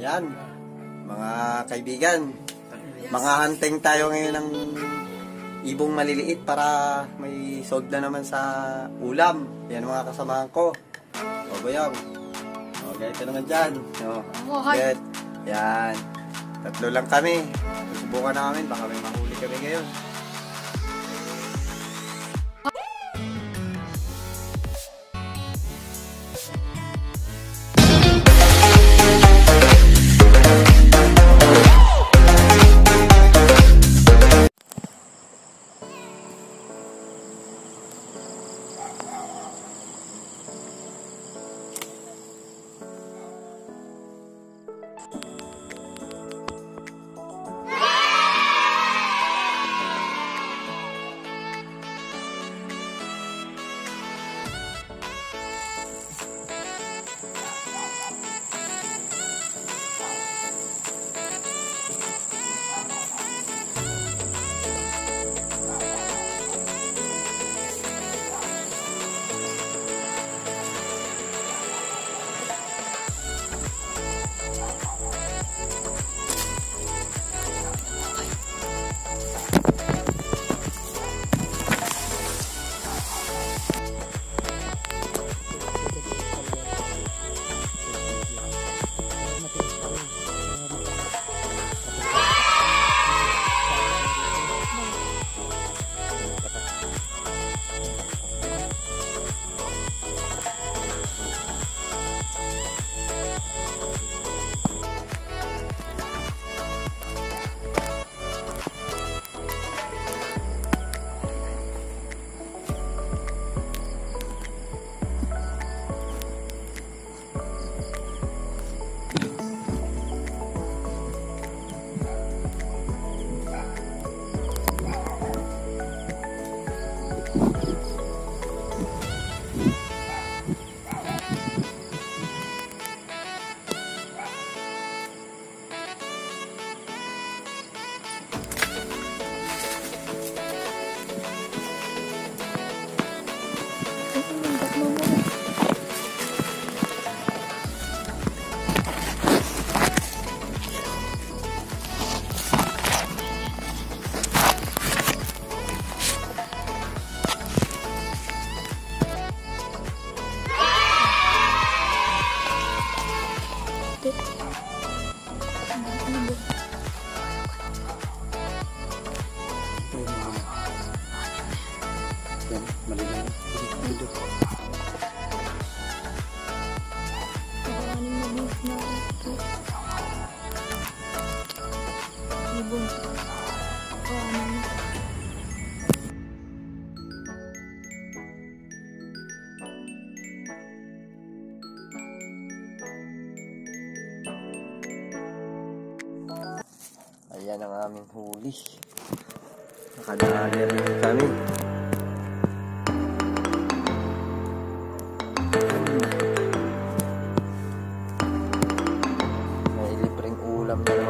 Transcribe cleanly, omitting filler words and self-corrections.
Yan, mga kaibigan, mga hunting tayo ngayon ng ibong maliliit para may sold na naman sa ulam. Yan mga kasamahan ko. O Boyong, o ganito naman dyan. O, get. Yan, tatlo lang kami. Susubukan namin, baka may mahuli kami ngayon. Ayan ang aming huli. Nakadali rin kami. May libreng ulam na